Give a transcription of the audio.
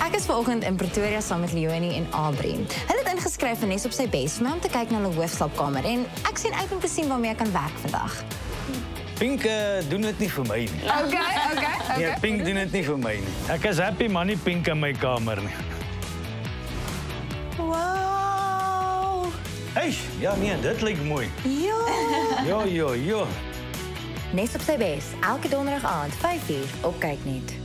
Ek is vanoggend in Pretoria saam met Leonie en Aubrey. Hulle het ingeskryf vir Nes op sy bes vir my om te kyk na hulle hoofslaapkamer en ek sien uit om te sien waarmee ek kan werk vandag. Pink doen dit nie vir my nie. Okay. Nee, Pink doen dit nie vir my nie. Ek is happy man, nie Pink in my kamer nie. Wow. Hey, ja nee, dit lyk mooi. Ja. Ja. Nes op sy bes, elke donderdag aand 5:00 op Kyknet.